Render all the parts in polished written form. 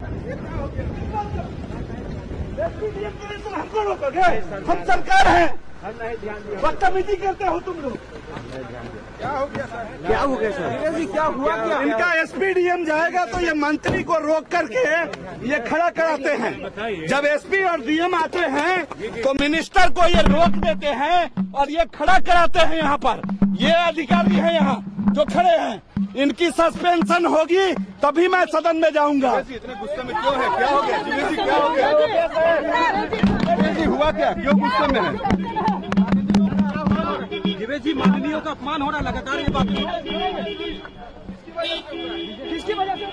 हमको रोकोगे? हम सरकार है, बदतमीजी करते हो तुम लोग। क्या हो गया सर? क्या हो गया सर? जी क्या हुआ? क्या इनका एसपी डीएम जाएगा तो ये मंत्री को रोक करके ये खड़ा कराते हैं। जब एसपी और डीएम आते हैं तो मिनिस्टर को ये रोक देते हैं और ये खड़ा कराते हैं। यहाँ पर ये अधिकारी हैं यहाँ जो खड़े हैं, इनकी सस्पेंशन होगी तभी मैं सदन में जाऊंगा। इतने गुस्से में क्यों है? क्या हो गया जी? क्या हो गया जी? हुआ क्या? क्यों गुस्से में है? दिवेश जी, माननीयों का अपमान हो रहा लगातार ये बात किसकी वजह से?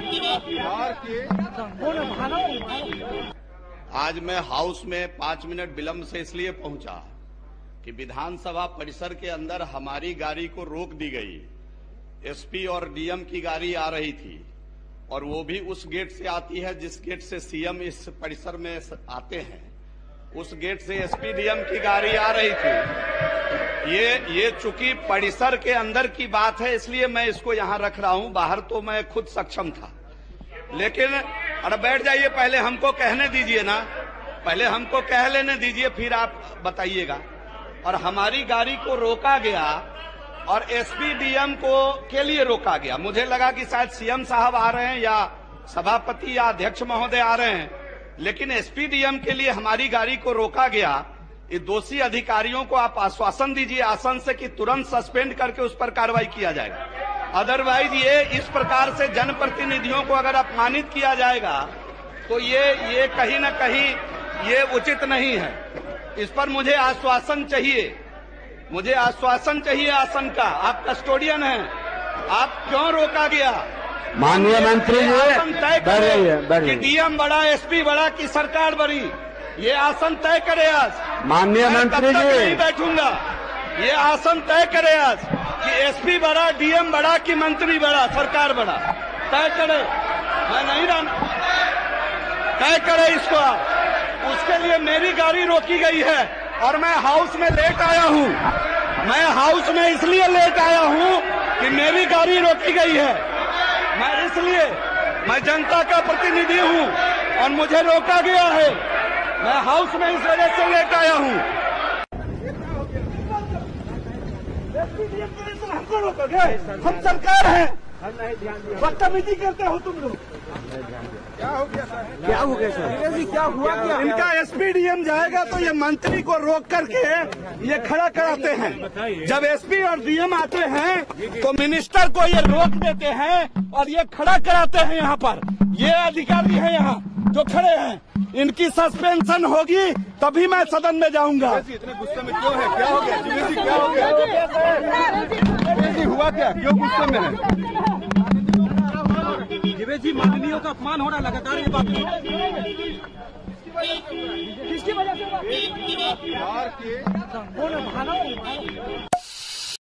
आज मैं हाउस में 5 मिनट विलंब से इसलिए पहुंचा कि विधानसभा परिसर के अंदर हमारी गाड़ी को रोक दी गई। एसपी और डीएम की गाड़ी आ रही थी और वो भी उस गेट से आती है जिस गेट से सीएम इस परिसर में आते हैं। उस गेट से एसपी डीएम की गाड़ी आ रही थी। ये चूंकि परिसर के अंदर की बात है इसलिए मैं इसको यहाँ रख रहा हूँ। बाहर तो मैं खुद सक्षम था, लेकिन अरे बैठ जाइए, पहले हमको कहने दीजिए ना, पहले हमको कह लेने दीजिए फिर आप बताइएगा। और हमारी गाड़ी को रोका गया और एसपी डीएम को के लिए रोका गया। मुझे लगा कि शायद सीएम साहब आ रहे हैं या सभापति या अध्यक्ष महोदय आ रहे हैं, लेकिन एसपी डीएम के लिए हमारी गाड़ी को रोका गया। ये दोषी अधिकारियों को आप आश्वासन दीजिए आसन से कि तुरंत सस्पेंड करके उस पर कार्रवाई किया जाएगा। अदरवाइज ये इस प्रकार से जनप्रतिनिधियों को अगर अपमानित किया जाएगा तो ये कहीं न कहीं ये उचित नहीं है। इस पर मुझे आश्वासन चाहिए, मुझे आश्वासन चाहिए आसन का। आप कस्टोडियन हैं, आप क्यों रोका गया? माननीय मंत्री जी, आसन तय करे कि डीएम बड़ा, एसपी बड़ा कि सरकार बड़ी, ये आसन तय करे आज। माननीय मंत्री जी, नहीं बैठूंगा। ये आसन तय करे आज कि एसपी बड़ा, डीएम बड़ा कि मंत्री बड़ा, सरकार बड़ा, तय करे। मैं नहीं रहना, तय करे इसको आप। उसके लिए मेरी गाड़ी रोकी गई है और मैं हाउस में लेट आया हूँ। मैं हाउस में इसलिए लेट आया हूँ कि मेरी गाड़ी रोकी गई है। मैं जनता का प्रतिनिधि हूँ और मुझे रोका गया है। मैं हाउस में इस वजह से लेट आया हूँ। हमको रोकोगे? हम सरकार है, बदतमीजी करते हो तुम लोग। क्या हो गया सर? क्या हो गया सर? जी क्या हुआ? क्या इनका एसपी डीएम जाएगा तो ये मंत्री को रोक करके ये खड़ा कराते हैं। जब एसपी और डीएम आते हैं तो मिनिस्टर को ये रोक देते हैं और ये खड़ा कराते हैं। यहाँ पर ये अधिकारी हैं यहाँ जो खड़े हैं, इनकी सस्पेंशन होगी तभी मैं सदन में जाऊंगा। इतने गुस्से में क्यों है? क्या हो गया जी? क्या हो गया? हुआ क्या? क्यों गुस्से में है? दिवेश जी, माननीयों का अपमान हो रहा लगातार ये बात किसकी वजह से?